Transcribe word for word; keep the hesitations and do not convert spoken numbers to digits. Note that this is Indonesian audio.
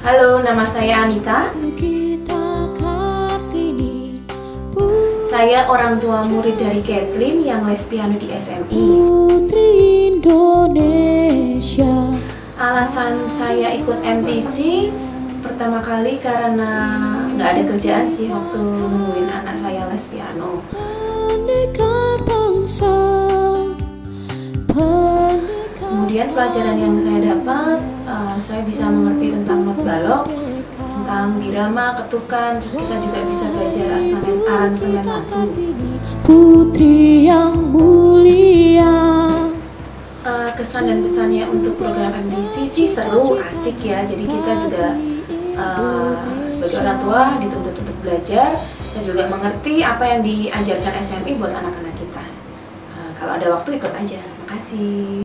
Halo, nama saya Anita. Saya orang tua murid dari Kathleen yang les piano di S M I. Putri Indonesia. Alasan saya ikut M T C pertama kali karena nggak ada kerjaan sih waktu nungguin anak saya les piano. Pendekar bangsa. Kemudian pelajaran yang saya dapat, uh, saya bisa mengerti tentang not balok, tentang birama, ketukan, terus kita juga bisa belajar aransemen, aransemen lagu. Putri yang mulia. Uh, kesan dan pesannya untuk program M T C sih seru, asik ya. Jadi kita juga uh, sebagai orang tua dituntut untuk belajar dan juga mengerti apa yang diajarkan S M I buat anak-anak kita. Uh, kalau ada waktu ikut aja. Makasih.